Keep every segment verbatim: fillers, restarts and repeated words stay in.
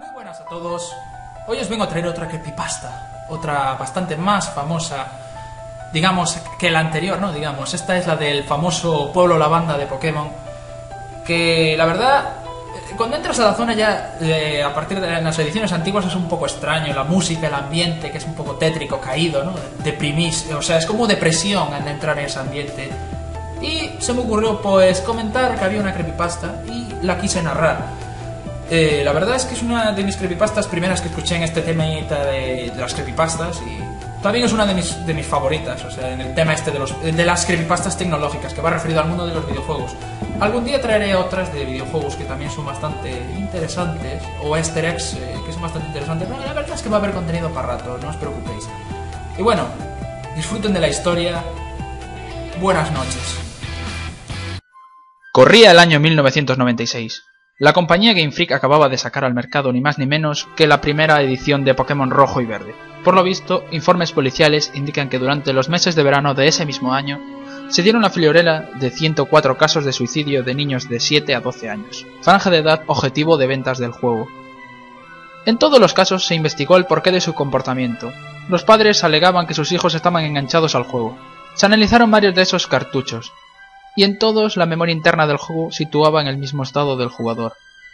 Muy buenas a todos. Hoy os vengo a traer otra creepypasta, otra bastante más famosa, digamos, que la anterior, ¿no? Digamos, esta es la del famoso Pueblo Lavanda de Pokémon, que la verdad, cuando entras a la zona ya, eh, a partir de las ediciones antiguas es un poco extraño, la música, el ambiente, que es un poco tétrico, caído, ¿no? Deprimís, o sea, es como depresión al entrar en ese ambiente. Y se me ocurrió, pues, comentar que había una creepypasta y la quise narrar. Eh, la verdad es que es una de mis creepypastas primeras que escuché en este tema de, de las creepypastas, y también es una de mis, de mis favoritas, o sea, en el tema este de, los, de las creepypastas tecnológicas, que va referido al mundo de los videojuegos. Algún día traeré otras de videojuegos que también son bastante interesantes, o easter eggs eh, que son bastante interesantes. No, la verdad es que va a haber contenido para rato, no os preocupéis. Y bueno, disfruten de la historia. Buenas noches. Corría el año mil novecientos noventa y seis. La compañía Game Freak acababa de sacar al mercado ni más ni menos que la primera edición de Pokémon Rojo y Verde. Por lo visto, informes policiales indican que durante los meses de verano de ese mismo año se dieron la friolera de ciento cuatro casos de suicidio de niños de siete a doce años, franja de edad objetivo de ventas del juego. En todos los casos se investigó el porqué de su comportamiento. Los padres alegaban que sus hijos estaban enganchados al juego. Se analizaron varios de esos cartuchos, y en todos la memoria interna del juego situaba en el mismo estado del jugador,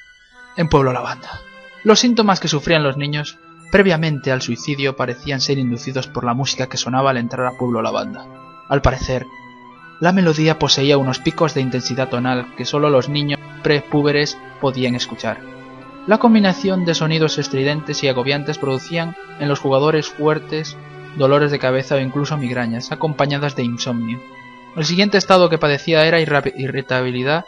en Pueblo Lavanda. Los síntomas que sufrían los niños previamente al suicidio parecían ser inducidos por la música que sonaba al entrar a Pueblo Lavanda. Al parecer, la melodía poseía unos picos de intensidad tonal que solo los niños prepúberes podían escuchar. La combinación de sonidos estridentes y agobiantes producían en los jugadores fuertes dolores de cabeza o incluso migrañas, acompañadas de insomnio. El siguiente estado que padecía era irritabilidad,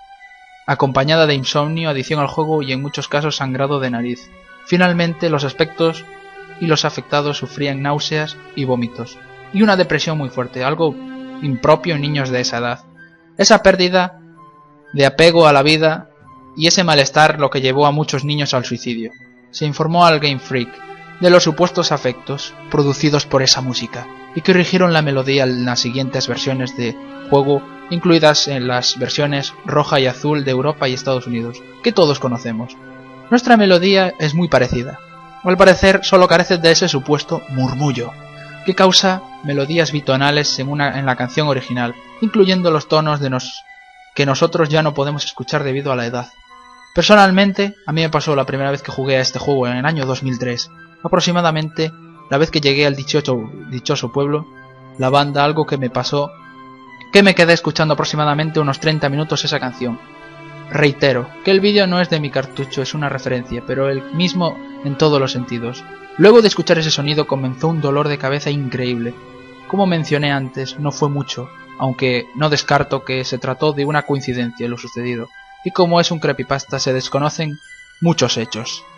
acompañada de insomnio, adicción al juego y en muchos casos sangrado de nariz. Finalmente, los aspectos y los afectados sufrían náuseas y vómitos, y una depresión muy fuerte, algo impropio en niños de esa edad. Esa pérdida de apego a la vida y ese malestar lo que llevó a muchos niños al suicidio. Se informó al Game Freak de los supuestos afectos producidos por esa música, y que corrigieron la melodía en las siguientes versiones de juego, incluidas en las versiones roja y azul de Europa y Estados Unidos, que todos conocemos. Nuestra melodía es muy parecida, al parecer solo carece de ese supuesto murmullo, que causa melodías bitonales en, una, en la canción original, incluyendo los tonos de nos, que nosotros ya no podemos escuchar debido a la edad. Personalmente, a mí me pasó la primera vez que jugué a este juego en el año dos mil tres, aproximadamente la vez que llegué al dichoso, dichoso pueblo Lavanda, algo que me pasó, que me quedé escuchando aproximadamente unos treinta minutos esa canción. Reitero, que el vídeo no es de mi cartucho, es una referencia, pero el mismo en todos los sentidos. Luego de escuchar ese sonido comenzó un dolor de cabeza increíble. Como mencioné antes, no fue mucho, aunque no descarto que se trató de una coincidencia lo sucedido, y como es un creepypasta se desconocen muchos hechos.